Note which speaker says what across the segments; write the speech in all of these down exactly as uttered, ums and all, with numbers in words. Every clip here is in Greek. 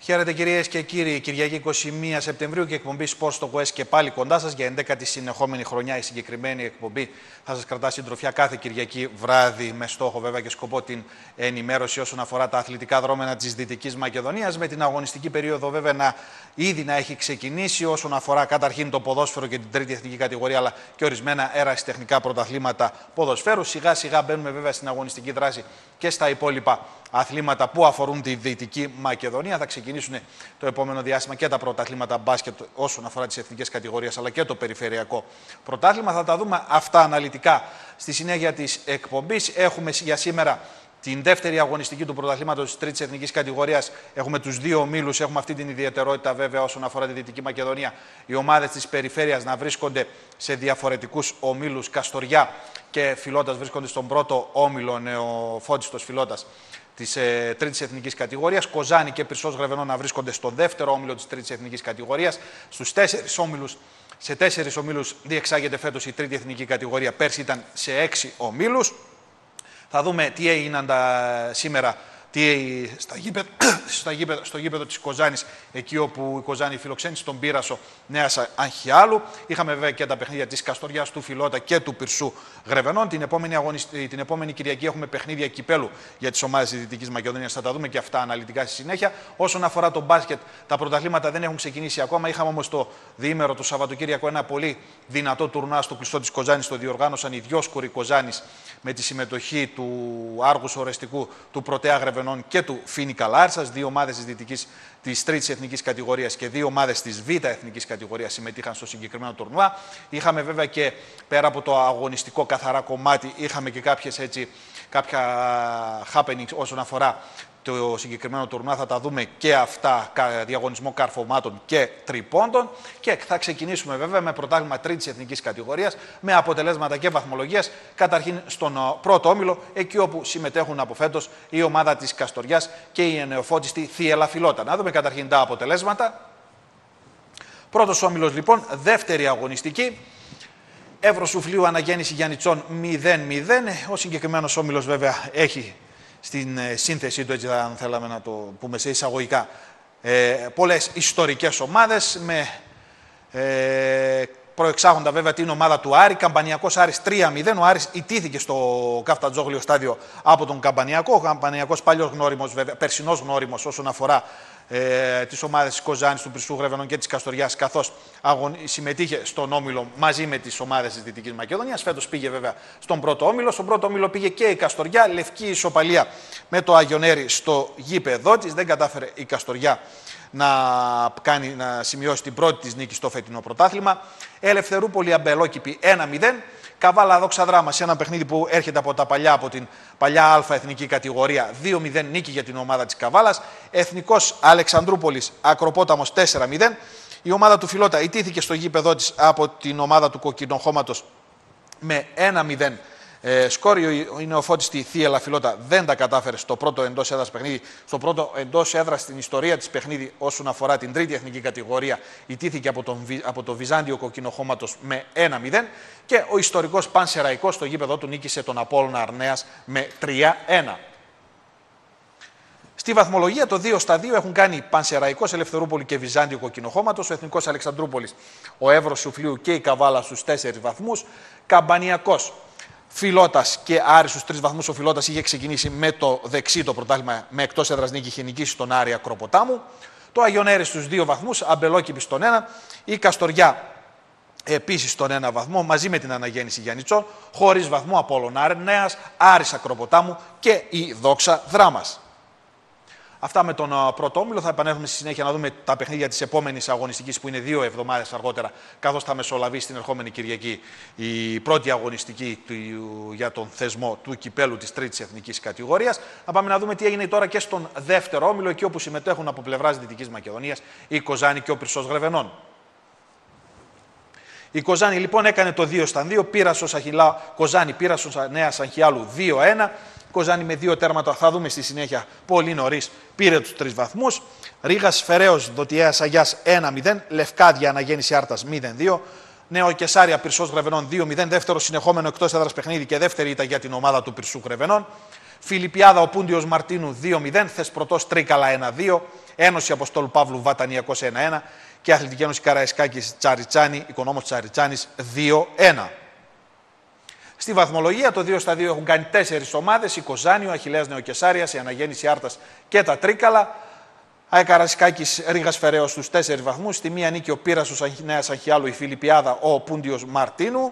Speaker 1: Χαίρετε κυρίες και κύριοι, Κυριακή εικοστή πρώτη Σεπτεμβρίου και εκπομπή Sports στο West και πάλι κοντά σας για ενδέκατη συνεχόμενη χρονιά. Η συγκεκριμένη εκπομπή θα σας κρατά συντροφιά κάθε Κυριακή βράδυ με στόχο βέβαια και σκοπό την ενημέρωση όσον αφορά τα αθλητικά δρόμενα της Δυτικής Μακεδονίας, με την αγωνιστική περίοδο βέβαια να ήδη να έχει ξεκινήσει όσον αφορά καταρχήν το ποδόσφαιρο και την τρίτη εθνική κατηγορία, αλλά και ορισμένα ερασιτεχνικά πρωταθλήματα ποδοσφαίρου. Σιγά σιγά μπαίνουμε βέβαια στην αγωνιστική δράση και στα υπόλοιπα αθλήματα που αφορούν τη Δυτική Μακεδονία. Θα ξεκινήσουν το επόμενο διάστημα και τα πρωταθλήματα μπάσκετ όσον αφορά τις εθνικές κατηγορίες, αλλά και το περιφερειακό πρωτάθλημα. Θα τα δούμε αυτά αναλυτικά στη συνέχεια της εκπομπής. Έχουμε για σήμερα την δεύτερη αγωνιστική του πρωταθλήματος της τρίτης εθνικής κατηγορίας. Έχουμε τους δύο ομίλους. Έχουμε αυτή την ιδιαιτερότητα βέβαια όσον αφορά τη Δυτική Μακεδονία. Οι ομάδες της περιφέρειας να βρίσκονται σε διαφορετικούς ομίλους. Καστοριά και Φιλότας βρίσκονται στον πρώτο όμιλο, Νεοφώτιστος Φιλότας της ε, τρίτης εθνικής κατηγορίας. Κοζάνη και Πυρσός Γρεβενών να βρίσκονται στο δεύτερο όμιλο της τρίτης εθνικής κατηγορίας. Στους τέσσερις όμιλους, σε τέσσερις ομίλους διεξάγεται φέτος η τρίτη εθνική κατηγορία. Πέρσι ήταν σε έξι ομίλους. Θα δούμε τι έγιναν τα, σήμερα τι, στα γήπεδο, στα γήπεδο, στο γήπεδο της Κοζάνης, εκεί όπου η Κοζάνη φιλοξένησε τον Πύρασο Νέας Αγχιάλου. Είχαμε βέβαια και τα παιχνίδια της Καστοριάς, του Φιλότα και του Πυρσού Γρεβενών. Την επόμενη, αγωνιστη... την επόμενη Κυριακή έχουμε παιχνίδια κυπέλου για τις ομάδες της Δυτικής Μακεδονίας. Θα τα δούμε και αυτά αναλυτικά στη συνέχεια. Όσον αφορά το μπάσκετ, τα πρωταθλήματα δεν έχουν ξεκινήσει ακόμα. Είχαμε όμως το διήμερο, το Σαββατοκύριακο, ένα πολύ δυνατό τουρνουά στο κλειστό της Κοζάνης. Το διοργάνωσαν οι Διόσκουροι Κοζάνης με τη συμμετοχή του Άργους Ορεστικού, του Πρωτέα Γρεβενών και του Φίνικα Λάρισσας. Δύο ομάδες της Δυτικής, της τρίτης εθνικής κατηγορίας και δύο ομάδες της Β' εθνικής κατηγορίας συμμετείχαν στο συγκεκριμένο τουρνουά. Είχαμε βέβαια και πέρα από το αγωνιστικό καθαρά κομμάτι, είχαμε και κάποιες έτσι, κάποια happenings όσον αφορά το συγκεκριμένο τουρνουά. Θα τα δούμε και αυτά, διαγωνισμό καρφωμάτων και τριπώντων. Και θα ξεκινήσουμε βέβαια με πρωτάθλημα τρίτης εθνικής κατηγορίας, με αποτελέσματα και βαθμολογίας. Καταρχήν στον πρώτο όμιλο, εκεί όπου συμμετέχουν από φέτος η ομάδα της Καστοριάς και η νεοφώτιστη Θίελα Φιλότα. Να δούμε καταρχήν τα αποτελέσματα. Πρώτος όμιλος λοιπόν, δεύτερη αγωνιστική. Εύρος Σουφλίου Αναγέννηση Γιαννιτσών μηδέν μηδέν. Ο συγκεκριμένος όμιλος βέβαια έχει στην ε, σύνθεσή του, έτσι αν θέλαμε να το πούμε σε εισαγωγικά, ε, πολλές ιστορικές ομάδες, με ε, προεξάγοντα βέβαια την ομάδα του Άρη. Καμπανιακός Άρης τρία μηδέν. Ο Άρης ιτήθηκε στο Καφτατζόγλιο στάδιο από τον Καμπανιακό. Ο Καμπανιακός παλιός γνώριμος, βέβαια, περσινός γνώριμος όσον αφορά ε, τις ομάδες της Κοζάνης, του Πυρσού Γρεβενών και της Καστοριάς, καθώς αγων... συμμετείχε στον όμιλο μαζί με τις ομάδες της Δυτικής Μακεδονίας. Φέτος πήγε βέβαια στον πρώτο όμιλο. Στον πρώτο όμιλο πήγε και η Καστοριά. Λευκή ισοπαλία με το Αγιονέρι στο γήπεδό της. Δεν κατάφερε η Καστοριά να, κάνει, να σημειώσει την πρώτη της νίκη στο φετινό πρωτάθλημα. Ελευθερούπολη Αμπελόκηπη ένα μηδέν. Καβάλα Δόξα Δράμα σε ένα παιχνίδι που έρχεται από τα παλιά, από την παλιά Α εθνική κατηγορία, δύο μηδέν νίκη για την ομάδα της Καβάλας. Εθνικός Αλεξανδρούπολης Ακροπόταμος τέσσερα μηδέν. Η ομάδα του Φιλότα ιτήθηκε στο γήπεδό της από την ομάδα του Κοκκινοχώματος με ένα μηδέν. Ε, σκόριο η νεοφώτιστη Θίελα Φιλότα δεν τα κατάφερε στο πρώτο εντός έδρας παιχνίδι. Στο πρώτο εντός έδρας στην ιστορία της παιχνίδι όσον αφορά την τρίτη εθνική κατηγορία, ιτήθηκε από, τον, από το Βυζάντιο Κοκκινοχώματος με ένα μηδέν. Και ο ιστορικός Πανσεραϊκός στο γήπεδο του νίκησε τον Απόλλωνα Αρνέας με τρία ένα. Στη βαθμολογία το δύο στα δύο έχουν κάνει Πανσεραϊκός, Ελευθερούπολη και Βυζάντιο Κοκκινοχώματος. Ο Εθνικός Αλεξανδρούπολης, ο Εύρος Σουφλίου και η Καβάλα στους τέσσερις βαθμούς. Καμπανιακός, Φιλότας και Άρης στους τρεις βαθμούς. Ο Φιλότας είχε ξεκινήσει με το δεξί το πρωτάθλημα, με εκτός έδρας νίκη, είχε νικήσει τον Άρη Ακροποτάμου. Το Αγιονέρι στους δύο βαθμούς, Αμπελόκηπη στον ένα. Η Καστοριά επίσης στον ένα βαθμό, μαζί με την Αναγέννηση Γιαννιτσών. Χωρίς βαθμό Απόλλωνα Αρνέας, Άρης Ακροποτάμου και η Δόξα Δράμας. Αυτά με τον uh, πρώτο όμιλο. Θα επανέλθουμε στη συνέχεια να δούμε τα παιχνίδια της επόμενης αγωνιστικής που είναι δύο εβδομάδες αργότερα, καθώς θα μεσολαβεί στην ερχόμενη Κυριακή η πρώτη αγωνιστική του, για τον θεσμό του κυπέλου της τρίτης εθνικής κατηγορίας. Να πάμε να δούμε τι έγινε τώρα και στον δεύτερο όμιλο, εκεί όπου συμμετέχουν από πλευράς Δυτικής Μακεδονίας η Κοζάνη και ο Πυρσός Γρεβενών. Η Κοζάνη λοιπόν έκανε το δύο στα δύο. Πύρασος Αχιλά, Κοζάνη Πύρασος Νέας Αγχιάλου δύο ένα. Κοζάνη με δύο τέρματα, θα δούμε στη συνέχεια πολύ νωρίς, πήρε τους τρεις βαθμούς. Ρήγας Φεραίος Δοτιέας Αγιάς ένα μηδέν. Λευκάδια Αναγέννηση Άρτας μηδέν δύο. Νέο Κεσάρια Πυρσός Γρεβενών δύο μηδέν. Δεύτερο συνεχόμενο εκτός έδρας παιχνίδι και δεύτερη ήταν για την ομάδα του Πυρσού Γρεβενών. Φιλιππιάδα ο Πούντιος Μαρτίνου δύο μηδέν. Θεσπρωτός Τρίκαλα ένα δύο. Ένωση Αποστόλου Παύλου Βατανιακός ένα ένα και Αθλητική Ένωση Καραϊσκάκης Τσαριτσάνη, Οικονόμος Τσαριτσάνης δύο ένα. Στη βαθμολογία το δύο στα δύο έχουν κάνει τέσσερις ομάδες, η Κοζάνη, ο Αχιλλέας Νεοκεσάρειας, η Αναγέννηση Άρτας και τα Τρίκαλα. ΑΕΚ Καραϊσκάκης Ρήγας Φεραίος στους τέσσερις βαθμούς, στη μία νίκη ο Πύρασος Νέας Αγχιάλου, η Φιλιππιάδα, ο Πούντιος Μαρτίνου.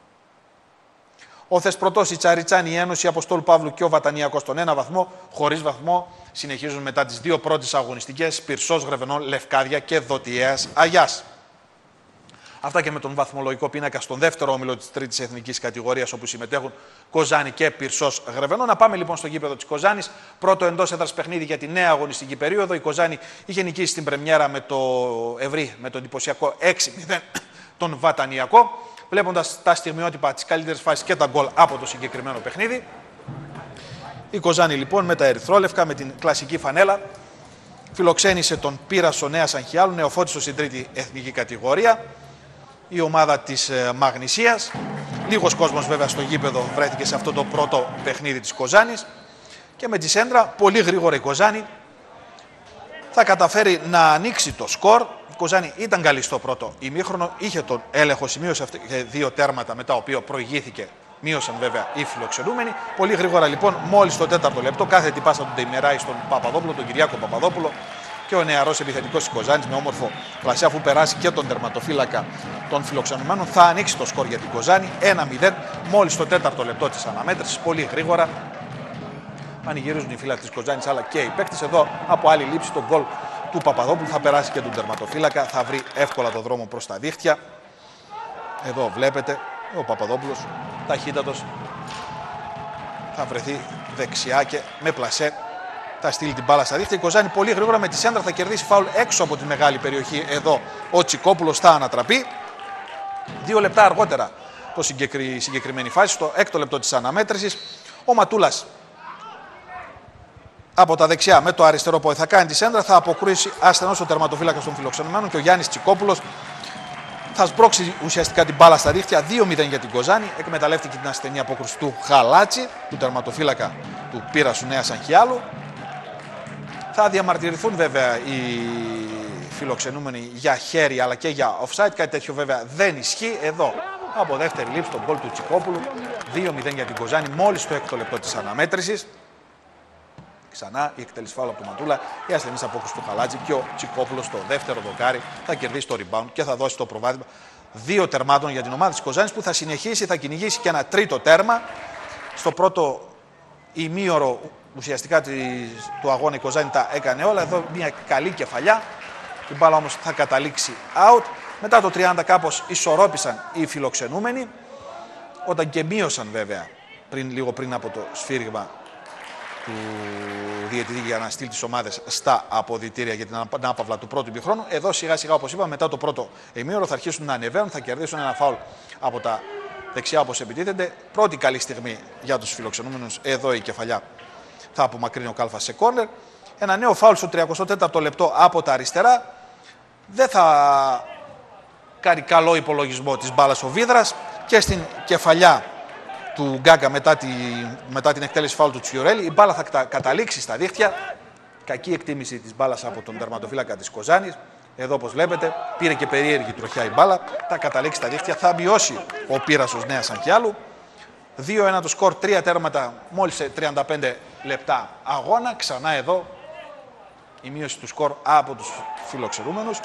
Speaker 1: Ο Θεσπρωτός, η Τσαριτσάνη, η Ένωση Αποστόλου Παύλου και ο Βατανιακός στον ένα βαθμό, χωρίς βαθμό συνεχίζουν μετά τις δύο πρώτες αγωνιστικές, Πυρσός Γρεβενών, Λευκάδια και Δοτιέας Αγιάς. Αυτά και με τον βαθμολογικό πίνακα στον δεύτερο όμιλο της τρίτης εθνικής κατηγορίας, όπου συμμετέχουν Κοζάνη και Πυρσός Γρεβενό. Να πάμε λοιπόν στο γήπεδο της Κοζάνης. Πρώτο εντός έδρας παιχνίδι για τη νέα αγωνιστική περίοδο. Η Κοζάνη είχε νικήσει στην πρεμιέρα με το ευρύ, με το εντυπωσιακό έξι μηδέν τον Βατανιακό. Βλέποντας τα στιγμιότυπα, τις καλύτερες φάσεις και τα γκολ από το συγκεκριμένο παιχνίδι. Η Κοζάνη λοιπόν με τα ερυθρόλευκα, με την κλασική φανέλα, φιλοξένησε τον Πύρασο Νέας Αγχιάλου, νεοφώτιστο στην τρίτη εθνική κατηγορία. Η ομάδα της ε, Μαγνησίας. Λίγος κόσμος βέβαια στο γήπεδο βρέθηκε σε αυτό το πρώτο παιχνίδι της Κοζάνης. Και με τη σέντρα, πολύ γρήγορα η Κοζάνη θα καταφέρει να ανοίξει το σκορ. Η Κοζάνη ήταν καλή στο πρώτο ημίχρονο, είχε τον έλεγχο, σημείωσε δύο τέρματα μετά, το οποίο προηγήθηκε. Μείωσαν βέβαια οι φιλοξενούμενοι. Πολύ γρήγορα λοιπόν, μόλις το τέταρτο λεπτό, κάθετη πάσα του Ντεϊμεράη στον Παπαδόπουλο, τον Κυριάκο Παπαδόπουλο. Και ο νεαρός επιθετικός της Κοζάνης με όμορφο πλασέ, αφού περάσει και τον τερματοφύλακα των φιλοξενουμένων, θα ανοίξει το σκορ για την Κοζάνη ένα μηδέν μόλις το τέταρτο λεπτό της αναμέτρησης. Πολύ γρήγορα πανηγυρίζουν οι φίλοι της Κοζάνης αλλά και οι παίκτες. Εδώ από άλλη λήψη τον γκολ του Παπαδόπουλου θα περάσει και τον τερματοφύλακα, θα βρει εύκολα το δρόμο προς τα δίχτυα. Εδώ βλέπετε ο Παπαδόπουλος ταχύτατος θα βρεθεί δεξιά και με πλασέ θα στείλει την μπάλα στα δίχτυα. Η Κοζάνη πολύ γρήγορα με τη σέντρα θα κερδίσει φάουλ έξω από τη μεγάλη περιοχή. Εδώ ο Τσικόπουλος θα ανατραπεί. Δύο λεπτά αργότερα το συγκεκρι... συγκεκριμένη φάση, στο έκτο λεπτό της αναμέτρησης, ο Ματούλας από τα δεξιά με το αριστερό πόδι θα κάνει τη σέντρα, θα αποκρούσει ασθενώς ο τερματοφύλακας των φιλοξενουμένων και ο Γιάννης Τσικόπουλος θα σμπρώξει ουσιαστικά την μπάλα στα δίχτυα. δύο μηδέν για την Κοζάνη. Εκμεταλλεύτηκε την ασθενή απόκρουση του Χαλάτσι, του τερματοφύλακα του Πύρασου Νέας Αγχιάλου. Θα διαμαρτυρηθούν βέβαια οι φιλοξενούμενοι για χέρι αλλά και για offside. Κάτι τέτοιο βέβαια δεν ισχύει. Εδώ από δεύτερη λήψη τον γκολ του Τσικόπουλου. δύο μηδέν για την Κοζάνη μόλις το έκτο λεπτό της αναμέτρησης. Ξανά η εκτέλεση φάουλ από τον Ματούλα, η ασθενής απόκρουση του Χαλάτζη και ο Τσικόπουλος στο δεύτερο δοκάρι θα κερδίσει το rebound και θα δώσει το προβάδισμα δύο τερμάτων για την ομάδα της Κοζάνης, που θα συνεχίσει, θα κυνηγήσει και ένα τρίτο τέρμα. Στο πρώτο ημίωρο ουσιαστικά του αγώνα η Κοζάνη τα έκανε όλα. Εδώ μια καλή κεφαλιά, η μπάλα όμως θα καταλήξει out. Μετά το τριάντα κάπως ισορρόπησαν οι φιλοξενούμενοι, όταν και μείωσαν βέβαια πριν, λίγο πριν από το σφύριγμα του διαιτητή για να στείλει τις ομάδες στα αποδυτήρια για την ανάπαυλα του πρώτου ημιχρόνου. Εδώ σιγά σιγά, όπως είπαμε, μετά το πρώτο ημίωρο θα αρχίσουν να ανεβαίνουν, θα κερδίσουν ένα φάουλ από τα δεξιά όπως επιτίθενται. Πρώτη καλή στιγμή για τους φιλοξενούμενους. Εδώ η κεφαλιά θα απομακρύνει ο Κάλφας σε κόρνερ. Ένα νέο φάουλ στο τριαντά τέταρτο λεπτό από τα αριστερά. Δεν θα κάνει καλό υπολογισμό της μπάλας ο Βίδρας και στην κεφαλιά του Γκάγκα μετά, τη, μετά την εκτέλεση φάουλ του Τσιουρέλη. Η μπάλα θα καταλήξει στα δίχτυα. Κακή εκτίμηση της μπάλας από τον τερματοφύλακα της Κοζάνης. Εδώ όπως βλέπετε πήρε και περίεργη τροχιά η μπάλα. Θα καταλήξει στα δίχτυα. Θα μειώσει ο Πύρασος Νέας Αγχιάλου. δύο ένα το σκορ, τρία τέρματα μόλις σε τριάντα πέντε λεπτά αγώνα. Ξανά εδώ η μείωση του σκορ από τους φιλοξενούμενους.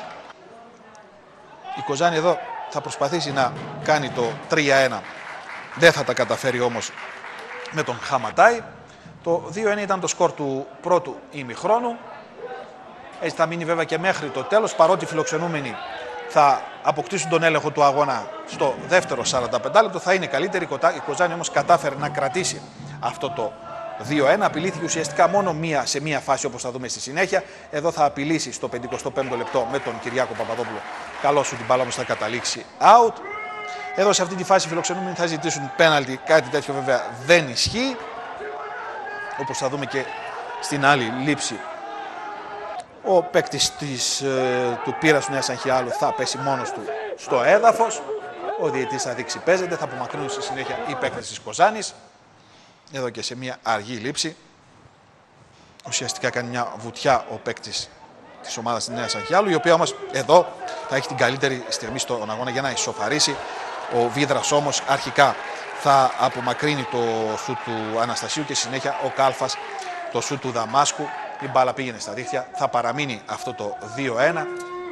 Speaker 1: Η Κοζάνη εδώ θα προσπαθήσει να κάνει το τρία ένα. Δεν θα τα καταφέρει όμως με τον Χαματάι. Το δύο ένα ήταν το σκορ του πρώτου ημιχρόνου. Έτσι θα μείνει βέβαια και μέχρι το τέλος, παρότι οι φιλοξενούμενοι θα αποκτήσουν τον έλεγχο του αγώνα στο δεύτερο σαράντα πέντε λεπτό. Θα είναι καλύτερη. Η Κοζάνη όμως κατάφερε να κρατήσει αυτό το δύο ένα. Απειλήθηκε ουσιαστικά μόνο μία, σε μία φάση, όπως θα δούμε στη συνέχεια. Εδώ θα απειλήσει στο πενηκοστό πέμπτο λεπτό με τον Κυριάκο Παπαδόπουλο. Καλό σου την μπάλα όμως θα καταλήξει out. Εδώ σε αυτή τη φάση οι φιλοξενούμενοι θα ζητήσουν πέναλτι. Κάτι τέτοιο βέβαια δεν ισχύει. Όπως θα δούμε και στην άλλη λήψη, ο παίκτης της, ε, του Πύρασου Νέας Αγχιάλου θα πέσει μόνος του στο έδαφος. Ο διαιτητής θα δείξει παίζεται, θα απομακρύνουν στη συνέχεια οι παίκτες της Κοζάνης. Εδώ και σε μια αργή λήψη. Ουσιαστικά κάνει μια βουτιά ο παίκτης της ομάδας της Νέας Αγχιάλου, η οποία όμως εδώ θα έχει την καλύτερη στιγμή στον αγώνα για να ισοφαρίσει. Ο Βίδρας όμως αρχικά θα απομακρύνει το σουτ του Αναστασίου και συνέχεια ο Κάλφας το σουτ του Δαμάσκου. Η μπάλα πήγαινε στα δίχτυα, θα παραμείνει αυτό το δύο ένα.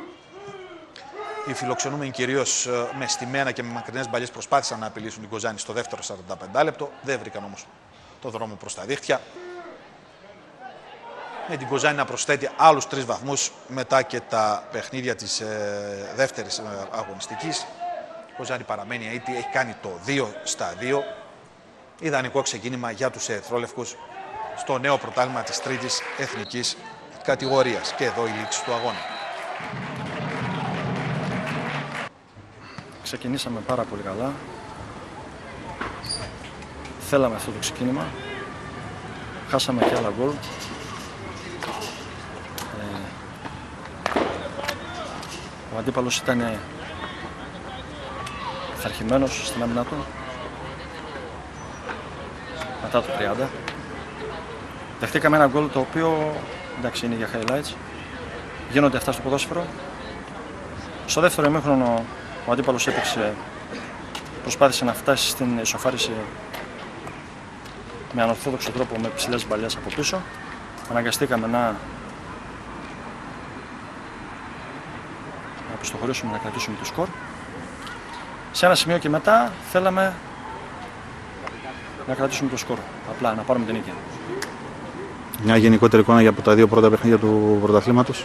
Speaker 1: Οι φιλοξενούμενοι κυρίως με στημένα και με μακρινές μπαλιές προσπάθησαν να απειλήσουν την Κοζάνη στο δεύτερο σαράντα πέντε λεπτό. Δεν βρήκαν όμως το δρόμο προς τα δίχτυα. Με την Κοζάνη να προσθέτει άλλους τρεις βαθμούς μετά και τα παιχνίδια της ε, δεύτερης ε, αγωνιστικής. Η Κοζάνη παραμένει αίτητη, έχει κάνει το δύο στα δύο. Ιδανικό ξεκίνημα για τους ερυθρόλευκους στο νέο πρωτάθλημα της τρίτης εθνικής κατηγορίας. Και εδώ η λήξη του αγώνα.
Speaker 2: Ξεκινήσαμε πάρα πολύ καλά. Θέλαμε αυτό το ξεκίνημα. Χάσαμε και άλλα γκολ. Ε, ο αντίπαλος ήταν πειθαρχημένος στην άμυνα του. Μετά το τριάντα. Δεχτήκαμε ένα γκολ το οποίο, εντάξει, είναι για highlights. Γίνονται αυτά στο ποδόσφαιρο. Στο δεύτερο ημίχρονο ο αντίπαλος έπαιξε, προσπάθησε να φτάσει στην ισοφάριση με ανορθόδοξο τρόπο με ψηλές μπαλιές από πίσω. Αναγκαστήκαμε να, να αποστοχωρήσουμε, να κρατήσουμε το σκορ. Σε ένα σημείο και μετά θέλαμε να κρατήσουμε το σκορ, απλά να πάρουμε την νίκη.
Speaker 3: Μια γενικότερη εικόνα για τα δύο πρώτα παιχνίδια του πρωταθλήματος.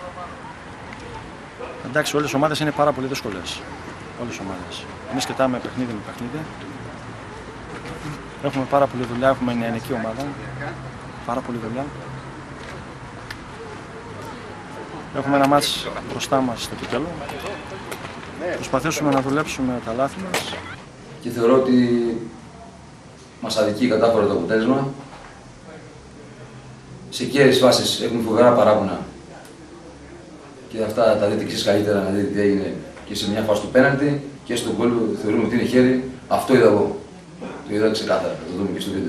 Speaker 2: Εντάξει, όλες οι ομάδες είναι πάρα πολύ δύσκολες. Όλες οι ομάδες. Εμείς κοιτάμε παιχνίδι με παιχνίδι. Έχουμε πάρα πολλή δουλειά, έχουμε μια νεανική ομάδα. Πάρα πολλή δουλειά. Έχουμε ένα μάτς μπροστά μας στο κυπέλλο. Προσπαθήσουμε να δουλέψουμε τα λάθη μας.
Speaker 4: Και θεωρώ ότι μας αδικεί κατάφορα το αποτέλεσμα. Σε κέρδες φάσεις έχουμε φοβερά παράπονα. Και αυτά τα δείτε και εσείς καλύτερα, να δείτε τι έγινε και σε μια φάση του πέναλτι και στον γκολ που θεωρούμε ότι είναι χέρι. Αυτό είδα εγώ. Το είδα ξεκάθαρα, θα το δούμε και στο βίντεο.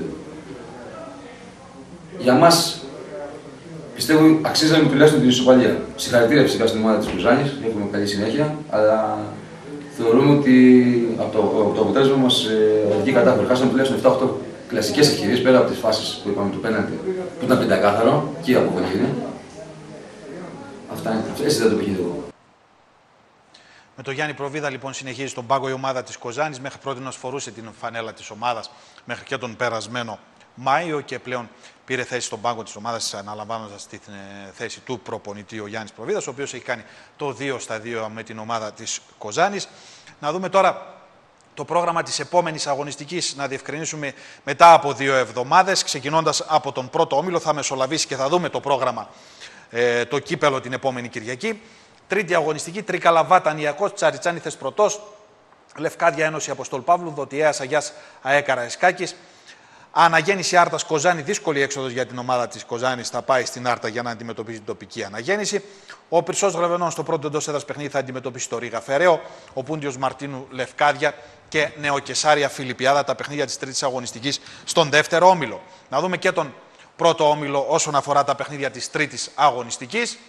Speaker 4: Για μας, πιστεύω, αξίζαμε τουλάχιστον την ισοπαλία. Συγχαρητήρια φυσικά στην ομάδα της Κοζάνης, έχουμε καλή συνέχεια, αλλά θεωρούμε ότι από το, από το αποτέλεσμα μας οδηγεί κατάφορα. Χάσαμε τουλάχιστον επτά οχτώ κλασικές ευκαιρίες πέρα από τις φάσεις που είπαμε του πέναλτι, που ήταν πεντακάθαρο και από κονίδι. Αυτά είναι. Έτσι δεν το πήγε εγώ.
Speaker 1: Με τον Γιάννη Προβίδα λοιπόν συνεχίζει στον πάγκο η ομάδα της Κοζάνης. Μέχρι πρώτη φορούσε την φανέλα της ομάδας μέχρι και τον περασμένο Μάιο και πλέον πήρε θέση στον πάγκο της ομάδας, αναλαμβάνοντας τη θέση του προπονητή ο Γιάννης Προβίδας, ο οποίος έχει κάνει το δύο στα δύο με την ομάδα της Κοζάνης. Να δούμε τώρα το πρόγραμμα της επόμενης αγωνιστικής, να διευκρινίσουμε μετά από δύο εβδομάδες. Ξεκινώντας από τον πρώτο όμιλο, θα μεσολαβήσει και θα δούμε το πρόγραμμα, ε, το κύπελο την επόμενη Κυριακή. Τρίτη αγωνιστική, Τρίκαλα Βάτανιακός, Τσαριτσάνη Θεσπρωτός, Λευκάδια Ένωση Αποστόλ Παύλου, Δοτιέας Αγιάς ΑΕΚ Καραϊσκάκης. Αναγέννηση Άρτας Κοζάνη, δύσκολη έξοδος για την ομάδα της Κοζάνης, θα πάει στην Άρτα για να αντιμετωπίσει την τοπική αναγέννηση. Ο Πυρσός Γρεβενών στο πρώτο εντός έδρας παιχνίδι θα αντιμετωπίσει το Ρίγα Φεραίο, ο Πούντιος Μαρτίνου Λευκάδια και Νεοκεσάρια Φιλιππιάδα, τα παιχνίδια της τρίτης αγωνιστικής στον δεύτερο όμιλο. Να δούμε και τον πρώτο όμιλο όσον αφορά τα παιχνίδια της τρίτης αγωνιστικής.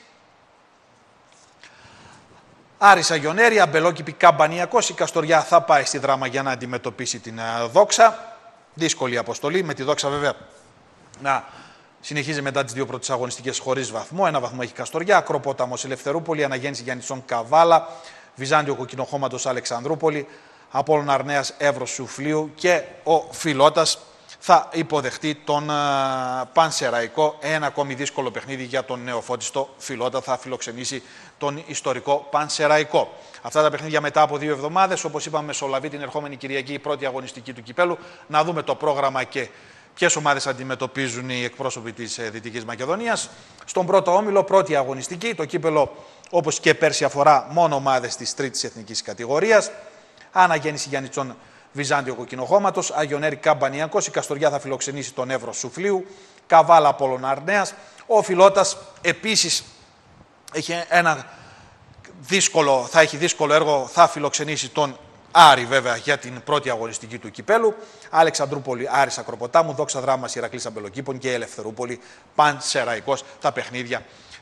Speaker 1: Άρης Αγιονέρη, Αμπελόκηπη Καμπανιακός, η Καστοριά θα πάει στη Δράμα για να αντιμετωπίσει την Δόξα. Δύσκολη αποστολή, με τη Δόξα βέβαια να συνεχίζει μετά τις δύο πρώτες αγωνιστικές χωρίς βαθμό. Ένα βαθμό έχει Καστοριά, Ακροπόταμος Ελευθερούπολη, Αναγέννηση Γιάννητσον Καβάλα, Βυζάντιο Κοκκινοχώματος Αλεξανδρούπολη, Απόλλων Αρνέας Εύρος Σουφλίου και ο Φιλότας θα υποδεχτεί τον uh, Πανσεραϊκό. Ένα ακόμη δύσκολο παιχνίδι για τον νεοφώτιστο Φιλότα, θα φιλοξενήσει τον ιστορικό Πανσεραϊκό. Αυτά τα παιχνίδια μετά από δύο εβδομάδες, όπως είπαμε, μεσολαβεί την ερχόμενη Κυριακή η πρώτη αγωνιστική του κυπέλου. Να δούμε το πρόγραμμα και ποιες ομάδες αντιμετωπίζουν οι εκπρόσωποι της ε, Δυτικής Μακεδονίας. Στον πρώτο όμιλο, πρώτη αγωνιστική, το κύπελο όπως και πέρσι αφορά μόνο ομάδες της τρίτης εθνικής κατηγορίας. Αναγέννηση Γιάννητσον Βυζάντιο Κοκκινοχώματος, Αγιονέρη Καμπανιακός, η Καστοριά θα φιλοξενήσει τον Εύρο Σουφλίου, Καβάλα Απόλλων Αρνέας. Ο Φιλότας επίσης έχει ένα δύσκολο, θα έχει δύσκολο έργο, θα φιλοξενήσει τον Άρη βέβαια για την πρώτη αγωνιστική του κυπέλου. Αλεξανδρούπολη Άρης Ακροποτάμου, Δόξα Δράμας Ηρακλής Αμπελοκήπων και Ελευθερούπολη Πανσεραϊκός, τα παιχνίδια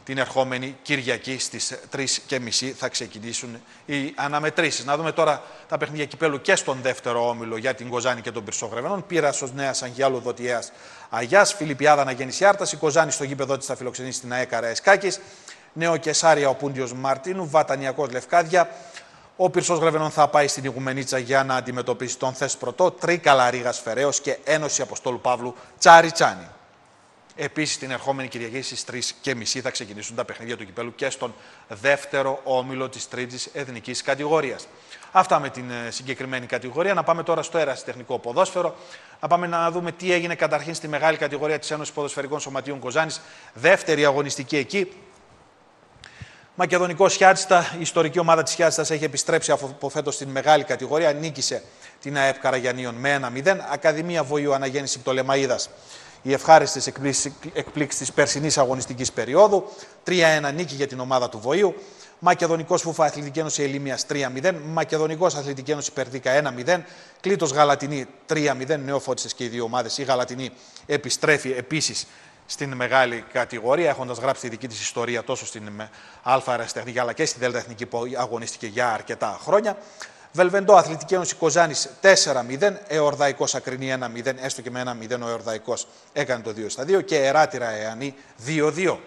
Speaker 1: την ερχόμενη Κυριακή στις τρεις και μισή θα ξεκινήσουν οι αναμετρήσεις. Να δούμε τώρα τα παιχνίδια κυπέλου και στον δεύτερο όμιλο για την Κοζάνη και τον Πυρσογρεβενών. Πύρασος Νέας Αγγιάλου Δωτιέας Αγιάς, Φιλιππιάδα Αναγέννηση Άρτας, η Κοζάνη στο γήπεδο της θα φιλοξενήσει την ΑΕ Καραϊσκάκης, Νέο Κεσάρια ο Πούντιος Μαρτίνου, Βατανιακός Λευκάδια. Ο Πυρσός Γρεβενών θα πάει στην Ιγουμενίτσα για να αντιμετωπίσει τον Θεσπρωτό, Τρίκαλα Ρήγας Φεραίος και Ένωση Αποστόλου Παύλου Τσάριτσάνη. Επίσης, την ερχόμενη Κυριακή στις τρεις και μισή θα ξεκινήσουν τα παιχνίδια του κυπέλου και στον δεύτερο όμιλο της τρίτης εθνικής κατηγορίας. Αυτά με την συγκεκριμένη κατηγορία. Να πάμε τώρα στο ερασιτεχνικό ποδόσφαιρο. Να πάμε να δούμε τι έγινε καταρχήν στη μεγάλη κατηγορία της Ένωσης Ποδοσφαιρικών Σωματείων Κοζάνης. Δεύτερη αγωνιστική εκεί. Μακεδονικό Χιάτστα, η ιστορική ομάδα της Χιάτστας έχει επιστρέψει από φέτος στην μεγάλη κατηγορία. Νίκησε την ΑΕΠ Καραγιαννίων με ένα μηδέν. Ακαδημία Βοηού Αναγέννηση Πτολεμαΐδας. Οι ευχάριστες εκπλήξεις της περσινής αγωνιστικής περίοδου. τρία ένα νίκη για την ομάδα του Βοηού. Μακεδονικός Φούφα Αθλητική Ένωση Ελίμιας τρία μηδέν. Μακεδονικός Αθλητική Ένωση Περδίκα ένα μηδέν. Κλήτος Γαλατινή τρία μηδέν. Νεοφώτισες και οι δύο ομάδες. Η Γαλατινή επιστρέφει επίσης στην μεγάλη κατηγορία, έχοντας γράψει τη δική της ιστορία τόσο στην Α Ερασιτεχνική αλλά και στη Δέλτα Εθνική που αγωνίστηκε για αρκετά χρόνια. Βελβεντό Αθλητική Ένωση Κοζάνης τέσσερα μηδέν, Εορδαϊκός Ακρινή ένα μηδέν, έστω και με ένα μηδέν ο Εορδαϊκός έκανε το δύο στα δύο και Εράτηρα Εανή δύο δύο.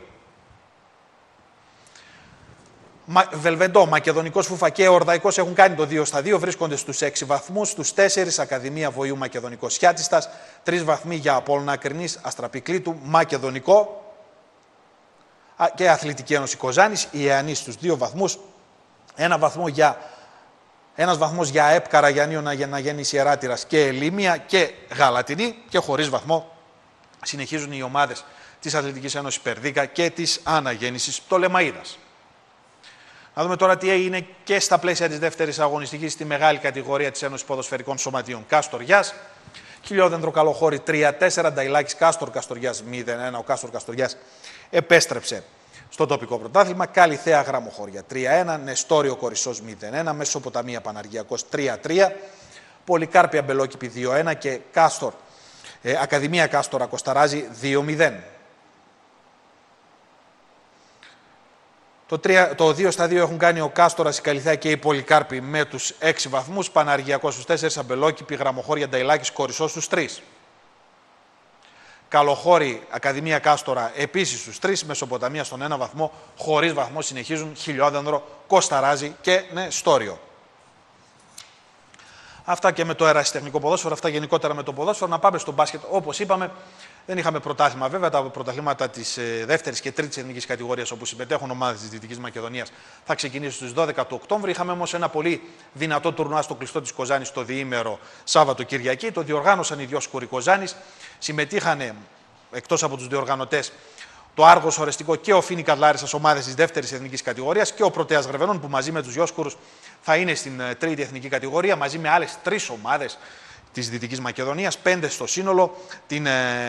Speaker 1: Βελβεντό, Μακεδονικός Φούφα και Εορδαϊκός έχουν κάνει το δύο στα δύο, βρίσκονται στους έξι βαθμούς, στους τέσσερις Ακαδημία Βοηού Μακεδονικός Χιάτιστας, τρεις βαθμοί για Απόλλωνα Ακρινής, Αστραπικλήτου, Μακεδονικό και Αθλητική Ένωση Κοζάνης, η Εανή στους δύο βαθμούς, ένα βαθμό για Ένας βαθμός για ΑΕΠ Καραγιαννίων Αναγέννηση Εράτηρας και Ελίμια και Γαλατινή και χωρίς βαθμό συνεχίζουν οι ομάδες της Αθλητικής Ένωσης Περδίκα και της Αναγέννησης Πτολεμαΐδας. Να δούμε τώρα τι έγινε και στα πλαίσια της δεύτερης αγωνιστικής στη μεγάλη κατηγορία της Ένωσης Ποδοσφαιρικών Σωματείων Κάστορ Γιάς. Χιλιόδεντρο Καλοχώρη τρία τέσσερα, Νταϊλάκης Κάστορ Καστοριάς μηδέν ένα, ο Κάστορ Καστοριάς επέστρεψε στο τοπικό πρωτάθλημα. Καλυθέα Γραμμοχώρια τρία ένα, Νεστόριο Κορισσός μηδέν ένα, Μεσοποταμία Παναργιακός τρία τρία, Πολυκάρπια Μπελόκηπη δύο ένα και Κάστορ, ε, Ακαδημία Κάστορα Κοσταράζη δύο μηδέν. Το, τρία, το δύο στα δύο έχουν κάνει ο Κάστορας, η Καλυθέα και η Πολυκάρπη με τους έξι βαθμούς, Παναργιακός στους τέσσερα, Αμπελόκηπη, Γραμμοχώρια, Νταϊλάκης, Κορισσός στους τρεις. Καλοχώρη, Ακαδημία Κάστορα επίσης στους τρεις, Μεσοποταμία στον ένα βαθμό, χωρίς βαθμό συνεχίζουν Χιλιόδενδρο, Κοσταράζη και Νεστόριο. Αυτά και με το ερασιτεχνικό ποδόσφαιρο, αυτά γενικότερα με το ποδόσφαιρο. Να πάμε στο μπάσκετ. Όπως είπαμε, δεν είχαμε πρωτάθλημα βέβαια. Τα πρωταθλήματα της ε, δεύτερης και τρίτης εθνικής κατηγορίας, όπου συμμετέχουν ομάδες της Δυτικής Μακεδονίας, θα ξεκινήσουν στις δώδεκα του Οκτώβρη. Είχαμε όμως ένα πολύ δυνατό τουρνουά στο κλειστό της Κοζάνης το διήμερο Σάββατο Κυριακή. Το διοργάνωσαν οι Διόσκουροι Κοζάνης. Συμμετείχαν εκτός από τους διοργανωτές το Άργος Ορεστικό και ο Φίνικας Λάρισσας, ομάδες της δεύτερης εθνικής κατηγορίας, και ο Πρωτέας Γρεβενών που μαζί με τους Διόσκουρους θα είναι στην τρίτη εθνική κατηγορία, μαζί με άλλες τρεις ομάδες της Δυτικής Μακεδονίας, πέντε στο σύνολο, την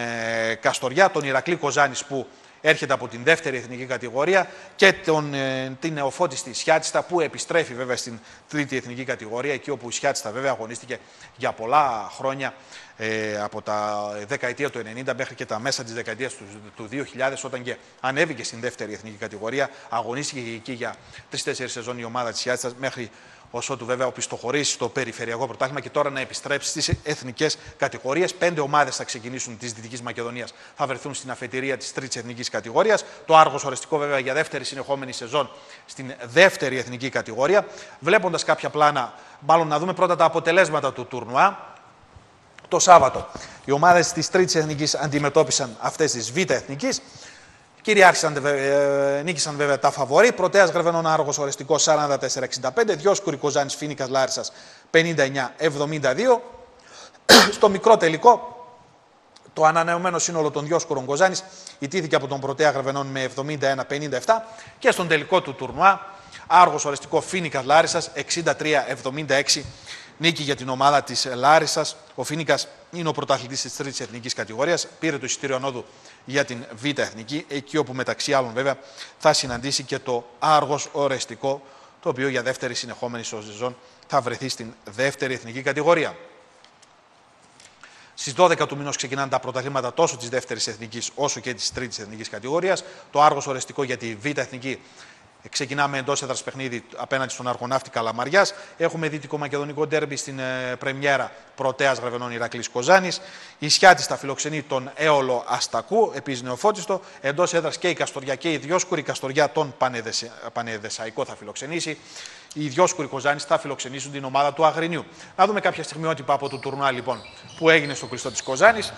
Speaker 1: ε, Καστοριά, τον Ηρακλή Κοζάνης που έρχεται από την δεύτερη εθνική κατηγορία και τον, ε, την νεοφώτιστη Σιάτσιστα που επιστρέφει βέβαια στην τρίτη εθνική κατηγορία, εκεί όπου η Σιάτσιστα βέβαια αγωνίστηκε για πολλά χρόνια, ε, από τα δεκαετία του ενενήντα μέχρι και τα μέσα της δεκαετίας του, του δύο χιλιάδες, όταν και ανέβηκε στην δεύτερη εθνική κατηγορία, αγωνίστηκε και εκεί για τρεις-τέσσερις σεζόν η ομάδα της Σιάτσιστας, μέχρι όσο του βέβαια οπισθοχωρήσει στο περιφερειακό πρωτάθλημα και τώρα να επιστρέψει στις εθνικές κατηγορίες. Πέντε ομάδες θα ξεκινήσουν της Δυτικής Μακεδονίας, θα βρεθούν στην αφετηρία της τρίτης εθνικής κατηγορίας. Το Άργος Ορεστικό βέβαια για δεύτερη συνεχόμενη σεζόν στην δεύτερη εθνική κατηγορία. Βλέποντας κάποια πλάνα, μάλλον να δούμε πρώτα τα αποτελέσματα του τουρνουά. Το Σάββατο οι ομάδες της τρίτης εθνικής αντιμετώπισαν αυτές της β' εθνικής. Κυριάρχησαν, ε, νίκησαν βέβαια τα φαβορί. Πρωτέας Γρεβενών Άργος Ορεστικός σαράντα τέσσερα εξήντα πέντε, Διόσκουροι Κοζάνης Φίνικας Λάρισσας πενήντα εννιά εβδομήντα δύο. Στο μικρό τελικό, το ανανεωμένο σύνολο των Διόσκουρων Κοζάνης ιτήθηκε από τον Πρωτέα Γρεβενών με εβδομήντα ένα πενήντα επτά και στον τελικό του τουρνουά Άργος Ορεστικό Φίνικας Λάρισσας εξήντα τρία εβδομήντα έξι. Νίκη για την ομάδα της Λάρισσας. Ο Φίνικας είναι ο πρωταθλητής της τρίτης εθνικής κατηγορίας. Πήρε το εισιτήριο ανόδου για την β' εθνική, εκεί όπου μεταξύ άλλων βέβαια θα συναντήσει και το Άργος Ορεστικό, το οποίο για δεύτερη συνεχόμενη σεζόν θα βρεθεί στην δεύτερη εθνική κατηγορία. Στις δώδεκα του μηνός ξεκινάνε τα πρωταθλήματα τόσο της δεύτερης εθνικής όσο και της τρίτης εθνικής κατηγορίας. Το Άργος Ορεστικό για τη Β' Εθνική. Ξεκινάμε εντός έδρας παιχνίδι απέναντι στον Αργοναύτη Καλαμαριάς. Έχουμε δυτικομακεδονικό ντέρμπι στην ε, πρεμιέρα Πρωτέας Γραβενών Ηρακλής Κοζάνης. Η Σιάτης θα φιλοξενεί τον Έολο Αστακού, επίσης νεοφώτιστο. Εντός έδρας και η Καστοριά και η Διόσκουρη. Η Καστοριά τον Πανεδεσαι... Πανεδεσαϊκό θα φιλοξενήσει. Οι Διόσκουροι Κοζάνης θα φιλοξενήσουν την ομάδα του Αγρινίου. Να δούμε κάποια στιγμιότυπα από το τουρνουά λοιπόν που έγινε στο κλειστό της Κοζάνης.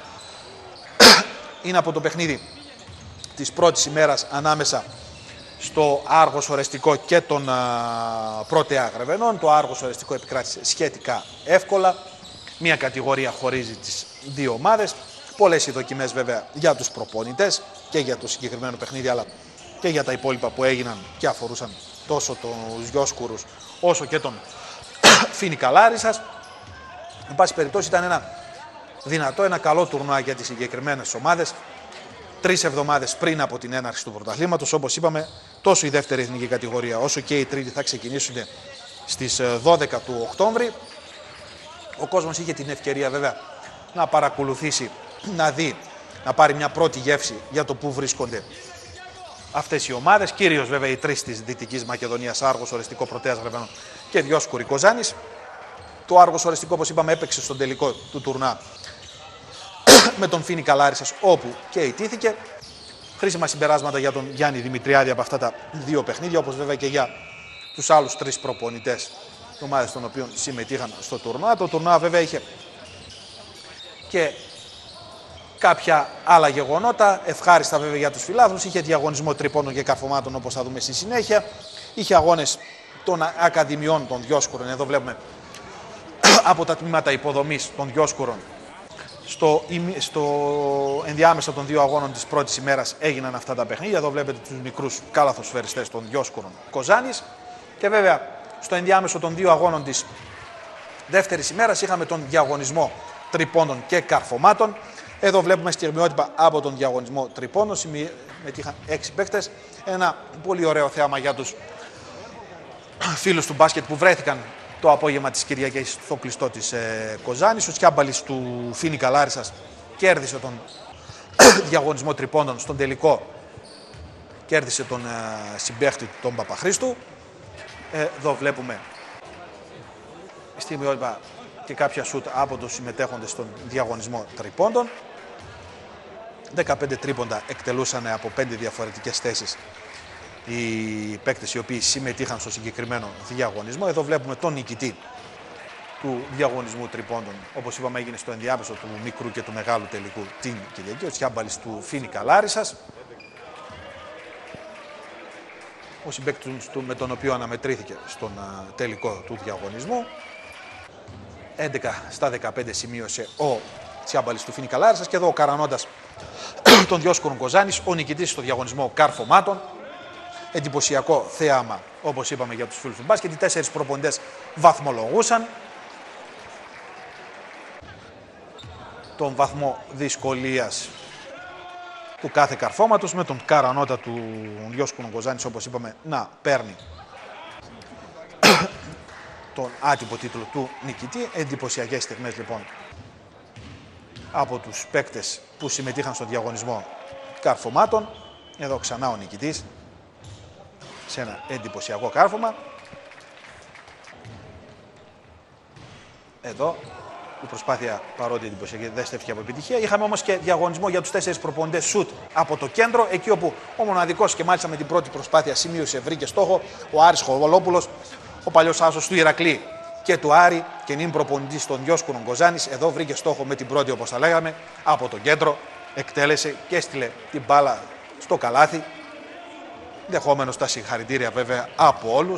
Speaker 1: Είναι από το παιχνίδι της πρώτης ημέρας ανάμεσα στο Άργος Ορεστικό και τον Πρωτέα Γρεβενών. Το Άργος Ορεστικό επικράτησε σχετικά εύκολα. Μία κατηγορία χωρίζει τις δύο ομάδες. Πολλές οι δοκιμές βέβαια για τους προπονητές και για το συγκεκριμένο παιχνίδι, αλλά και για τα υπόλοιπα που έγιναν και αφορούσαν τόσο τους Διόσκουρους όσο και τον Φίνικα Λάρισσας. Εν πάση περιπτώσει ήταν ένα δυνατό, ένα καλό τουρνουά για τις συγκεκριμένες ομάδες. Τρεις εβδομάδες πριν από την έναρξη του πρωταθλήματος, όπως είπαμε, τόσο η δεύτερη εθνική κατηγορία όσο και η τρίτη θα ξεκινήσουν στις δώδεκα του Οκτώβρη. Ο κόσμος είχε την ευκαιρία βέβαια να παρακολουθήσει, να δει, να πάρει μια πρώτη γεύση για το πού βρίσκονται αυτές οι ομάδες. Κυρίως βέβαια οι τρεις της Δυτικής Μακεδονίας, Άργος Ορεστικό, Πρωτέας Γρεβενών και Διόσκουρη Κοζάνης. Το Άργος Ορεστικό, όπως είπαμε, έπαιξε στον τελικό του τουρνά με τον Φίνικα Λάρισσας, όπου και ιτήθηκε. Χρήσιμα συμπεράσματα για τον Γιάννη Δημητριάδη από αυτά τα δύο παιχνίδια, όπως βέβαια και για τους άλλους τρεις προπονητές, ομάδες των οποίων συμμετείχαν στο τουρνουά. Το τουρνουά βέβαια είχε και κάποια άλλα γεγονότα, ευχάριστα βέβαια για τους φιλάθλους. Είχε διαγωνισμό τριπώντων και καρφωμάτων, όπως θα δούμε στη συνέχεια. Είχε αγώνες των Ακαδημιών των Διόσκουρων. Εδώ βλέπουμε από τα τμήματα υποδομής των Διόσκουρων. Στο, στο ενδιάμεσα των δύο αγώνων της πρώτης ημέρας έγιναν αυτά τα παιχνίδια. Εδώ βλέπετε τους μικρούς καλαθοσφαιριστές των Διόσκουρων Κοζάνης. Και βέβαια στο ενδιάμεσο των δύο αγώνων της δεύτερης ημέρας είχαμε τον διαγωνισμό τριπώντων και καρφωμάτων. Εδώ βλέπουμε στιγμιότυπα από τον διαγωνισμό τριπώντων. Συμμετείχαν έξι παίκτες. Ένα πολύ ωραίο θέαμα για τους φίλους του μπάσκετ που βρέθηκαν το απόγευμα της Κυριακής στο κλειστό της ε, Κοζάνης. Ο Σκιάμπαλης του Φίνικα Λάρισσας κέρδισε τον διαγωνισμό τριπώντων. Στον τελικό κέρδισε τον ε, συμπαίχτη τον Παπαχρήστου. Ε, εδώ βλέπουμε στιγμιότυπα και κάποια σουτ από τους συμμετέχοντες στον διαγωνισμό τριπώντων. δεκαπέντε τρίποντα εκτελούσαν από πέντε διαφορετικές θέσεις οι παίκτες οι οποίοι συμμετείχαν στο συγκεκριμένο διαγωνισμό. Εδώ βλέπουμε τον νικητή του διαγωνισμού τριπώντων. Όπως είπαμε, έγινε στο ενδιάμεσο του μικρού και του μεγάλου τελικού την Κυριακή. Ο Τσιάμπαλης του Φίνικα Λάρισσας. Ο συμπαίκτης του με τον οποίο αναμετρήθηκε στον τελικό του διαγωνισμού. έντεκα στα δεκαπέντε σημείωσε ο Τσιάμπαλης του Φίνικα Λάρισσας. Και εδώ ο Καρανόντας των Διόσκουρων Κοζάνης, ο νικητής στο διαγωνισμό καρφωμάτων. Εντυπωσιακό θέαμα, όπως είπαμε, για τους φίλους του μπάσκετ. Οι τέσσερις προπονητές βαθμολογούσαν τον βαθμό δυσκολίας του κάθε καρφώματος, με τον Καρανότα του Διόσκουρων Κοζάνης, όπως είπαμε, να παίρνει τον άτυπο τίτλο του νικητή. Εντυπωσιακές στιγμές λοιπόν από τους παίκτες που συμμετείχαν στον διαγωνισμό καρφωμάτων. Εδώ ξανά ο νικητής σε ένα εντυπωσιακό κάρφωμα. Εδώ η προσπάθεια, παρότι εντυπωσιακή, δεν στέφθηκε από επιτυχία. Είχαμε όμως και διαγωνισμό για τους τέσσερις προπονητές σουτ από το κέντρο, εκεί όπου ο μοναδικός και μάλιστα με την πρώτη προσπάθεια σημείωσε, βρήκε στόχο, ο Άρης Χοβολόπουλος, ο παλιός άσος του Ηρακλή και του Άρη και νυν προπονητής των Διόσκουρων Κοζάνης. Εδώ βρήκε στόχο με την πρώτη, όπως τα λέγαμε, από το κέντρο, εκτέλεσε και έστειλε την μπάλα στο καλάθι. Δεχόμενος τα συγχαρητήρια βέβαια από όλους.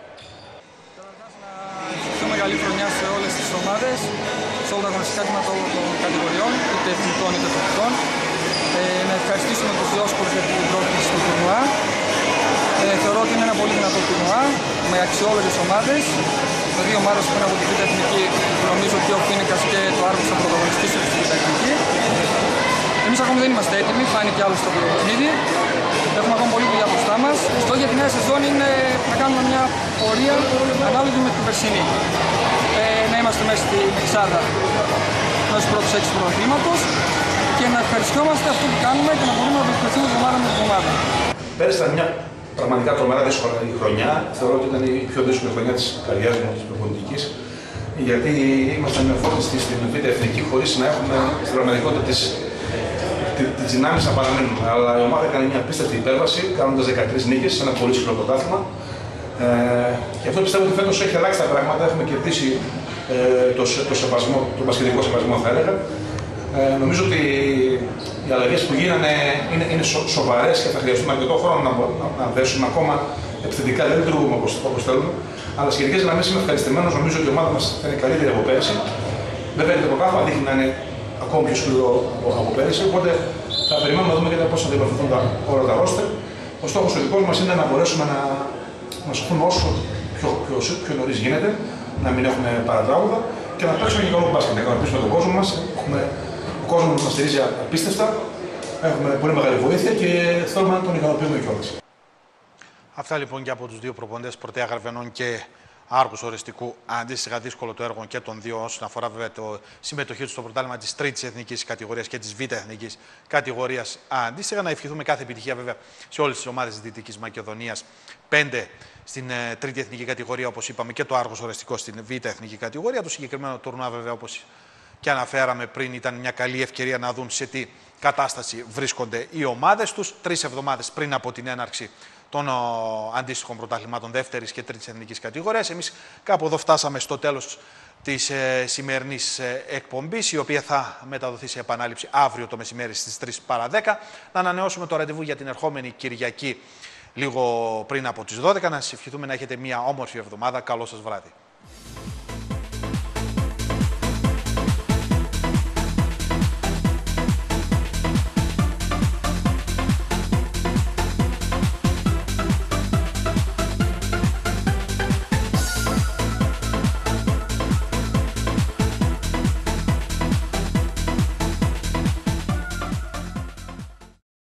Speaker 5: Πιο μεγάλη χρονιά σε όλες τις ομάδες, σε όλα τα αγωνιστικά τμήματα όλων των κατηγοριών, είτε εθνικών είτε τοπικών. Ε, να ευχαριστήσουμε τους Διόσκουρους για την πρόκληση του τουρνουά. Ε, θεωρώ ότι είναι ένα πολύ δυνατό τουρνουά με αξιόλογες ομάδες. Με δύο ομάδες που είναι από την Β' Εθνική, νομίζω ότι ο Φίνικας και το Άργος θα πρωταγωνιστήσουν στη Β' Εθνική. Εμείς ακόμη δεν είμαστε έτοιμοι, φάνηκε άλλο στο παιχνίδι. Έχουμε ακόμα πολλή δουλειά μπροστά μας. Στόχος για τη νέα σεζόν είναι να κάνουμε μια πορεία ανάλογη με την περσινή. Ε, να είμαστε μέσα στη Εξάδα. μέσα στους πρώτους έξι του πρωταθλήματος και να ευχαριστιόμαστε αυτό που κάνουμε και να μπορούμε να βελτιωθούμε εβδομάδα με εβδομάδα.
Speaker 6: Πέρυσι ήταν μια πραγματικά τρομερά δύσκολη χρονιά. Θεωρώ ότι ήταν η πιο δύσκολη χρονιά της καριέρας μου, της προπονητικής, γιατί ήμασταν με φόρτιστη στην Β' Εθνική χωρίς να έχουμε στην πραγματικότητα τις, τις δυνάμεις να παραμείνουμε. Αλλά η ομάδα έκανε μια απίστευτη υπέρβαση, κάνοντας δεκατρείς νίκες σε ένα πολύ σκληρό πρωτάθλημα. Ε, και αυτό πιστεύω ότι φέτος έχει αλλάξει τα πράγματα. Έχουμε κερδίσει ε, το, το, σεβασμό, το μπασκετικό σεβασμό, θα έλεγα. Ε, νομίζω ότι οι αλλαγές που γίνανε είναι, είναι σο, σοβαρές και θα χρειαστούν αρκετό χρόνο να, να, να δέσουν ακόμα επιθετικά. Δεν λειτουργούμε όπως, όπως θέλουμε. Αλλά σε γενικές γραμμές είμαι ευχαριστημένος. Νομίζω ότι η ομάδα μας θα είναι καλύτερη από πέρυσι. Βέβαια το πρωτάθλημα δείχνει να είναι ακόμη πιο σκληρό από, από πέρυσι. Οπότε θα περιμένουμε να δούμε και πώς θα διαμορφωθούν όλα τα ρόστερ. Ο στόχος ο δικός μας είναι να μπορέσουμε να, να σωθούμε όσο πιο, πιο, πιο, πιο νωρίς γίνεται, να μην έχουμε παρατράγουδα και να παίξουμε και καλό μπάσκετ. Να ικανοποιήσουμε τον κόσμο μας. Έχουμε, ο κόσμος μας στηρίζει απίστευτα. Έχουμε πολύ μεγάλη βοήθεια και θέλουμε να τον ικανοποιούμε κιόλας.
Speaker 1: Αυτά λοιπόν και από τους δύο προπονητές Πρωτέα Γαρβενών και Άργους Οριστικού. Αντίστοιχα δύσκολο το έργο και των δύο όσον αφορά βέβαια το συμμετοχή του στο πρωτάθλημα της τρίτης εθνικής κατηγορίας και της Β' εθνικής κατηγορίας. Αντίστοιχα να ευχηθούμε κάθε επιτυχία βέβαια σε όλες τις ομάδες της Δυτικής Μακεδονίας. Πέντε στην ε, τρίτη εθνική κατηγορία, όπως είπαμε, και το Άργος Οριστικό στην Β' εθνική κατηγορία. Το συγκεκριμένο τουρνουά βέβαια, όπως και αναφέραμε πριν, ήταν μια καλή ευκαιρία να δουν σε τι κατάσταση βρίσκονται οι ομάδες τους. Τρεις εβδομάδες πριν από την έναρξη των ο, αντίστοιχων πρωταθλημάτων δεύτερης και τρίτης εθνικής κατηγορίας. Εμείς κάπου εδώ φτάσαμε στο τέλος της ε, σημερινής ε, εκπομπής, η οποία θα μεταδοθεί σε επανάληψη αύριο το μεσημέρι στις τρεις παρά δέκα. Να ανανεώσουμε το ραντεβού για την ερχόμενη Κυριακή λίγο πριν από τις δώδεκα. Να σας ευχηθούμε να έχετε μια όμορφη εβδομάδα. Καλό σας βράδυ.